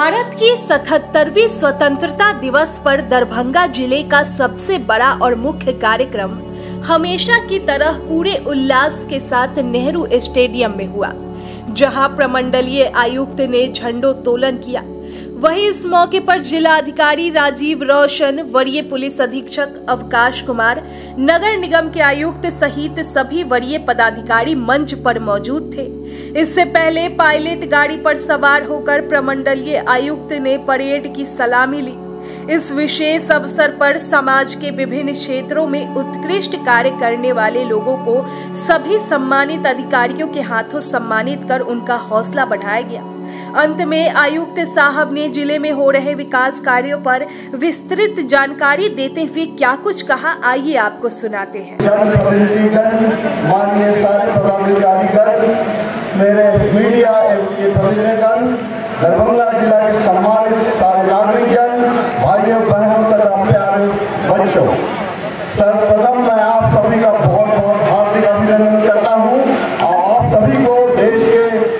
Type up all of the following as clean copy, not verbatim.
भारत की 77वीं स्वतंत्रता दिवस पर दरभंगा जिले का सबसे बड़ा और मुख्य कार्यक्रम हमेशा की तरह पूरे उल्लास के साथ नेहरू स्टेडियम में हुआ, जहां प्रमंडलीय आयुक्त ने झंडोत्तोलन किया। वहीं इस मौके पर जिलाधिकारी राजीव रोशन, वरीय पुलिस अधीक्षक अवकाश कुमार, नगर निगम के आयुक्त सहित सभी वरीय पदाधिकारी मंच पर मौजूद थे। इससे पहले पायलट गाड़ी पर सवार होकर प्रमंडलीय आयुक्त ने परेड की सलामी ली। इस विशेष अवसर पर समाज के विभिन्न क्षेत्रों में उत्कृष्ट कार्य करने वाले लोगों को सभी सम्मानित अधिकारियों के हाथों सम्मानित कर उनका हौसला बढ़ाया गया। अंत में आयुक्त साहब ने जिले में हो रहे विकास कार्यों पर विस्तृत जानकारी देते हुए क्या कुछ कहा, आइए आपको सुनाते हैं। माननीय सारे पदाधिकारीगण, मेरे मीडिया के प्रतिनिधिगण, दरभंगा जिला के सम्मानित सारे नागरिकगण, भाइयों बहनों तथा प्यारे बच्चों, सर्वप्रथम मैं आप सभी का बहुत बहुत हार्दिक अभिनंदन करता हूँ और आप सभी को देश के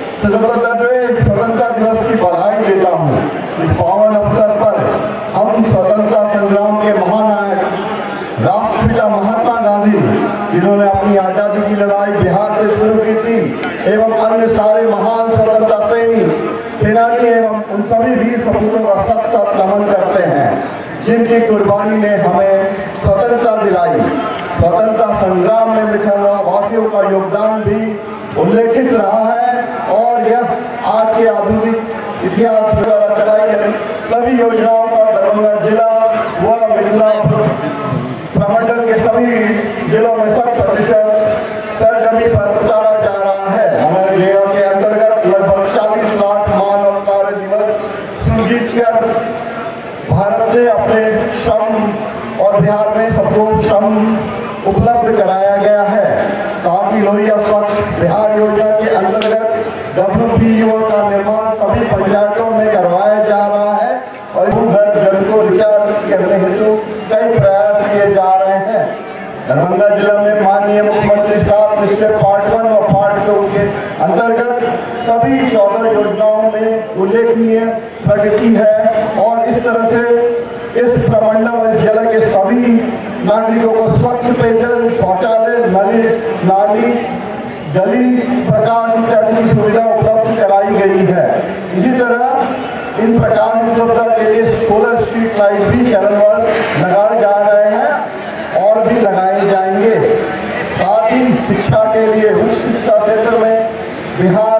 स्वतंत्रता दिवस की बधाई देता हूँ। इस पावन अवसर पर हम स्वतंत्रता संग्राम के महानायक राष्ट्रपिता महात्मा गांधी, जिन्होंने अपनी आजादी की लड़ाई बिहार से शुरू की थी, एवं अन्य सारे महान स्वतंत्रता सेनानी एवं उन सभी वीर सपूतों का सत सत नमन करते हैं, जिनकी कुर्बानी ने हमें स्वतंत्रता दिलाई। स्वतंत्रता संग्राम में मिथिलावासियों का योगदान भी उल्लेखित रहा है और यह आज के आधुनिक इतिहास द्वारा चलाई गई सभी योजनाओं का दरभंगा जिला व मिथिला प्रमंडल के सभी जिलों में 100% सरजमी पर उतारा जा रहा है। हमारे जिला के अंतर्गत लगभग 40 लाख मानव कार्य दिवस सृजित कर भारत ने अपने श्रम और बिहार में सबको श्रम उपलब्ध कराया गया है। साथ ही लोहिया स्वच्छ बिहार योजना के अंतर्गत WPO का निर्माण सभी पंचायतों में करवाया जा रहा है और भूगर्भ जल को रिचार्ज करने हेतु कई प्रयास किए जा रहे हैं। दरभंगा जिला में माननीय मुख्यमंत्री साहब इससे पार्ट 1 और पार्ट 2 के अंतर्गत सभी 14 योजनाओं में उल्लेखनीय प्रगति है और इस तरह से इस प्रमंडल और इस जिले के सभी नागरिकों को स्वच्छ पेयजल, शौचालय, नाली, गली, प्रकाश इत्यादि की सुविधा उपलब्ध कराई गई है। इसी तरह इन प्रकाश उपलब्धता के लिए सोलर स्ट्रीट लाइट भी चरणवार लगाए जा रहे हैं और भी लगाए जाएंगे। साथ ही शिक्षा के लिए उच्च शिक्षा क्षेत्र में बिहार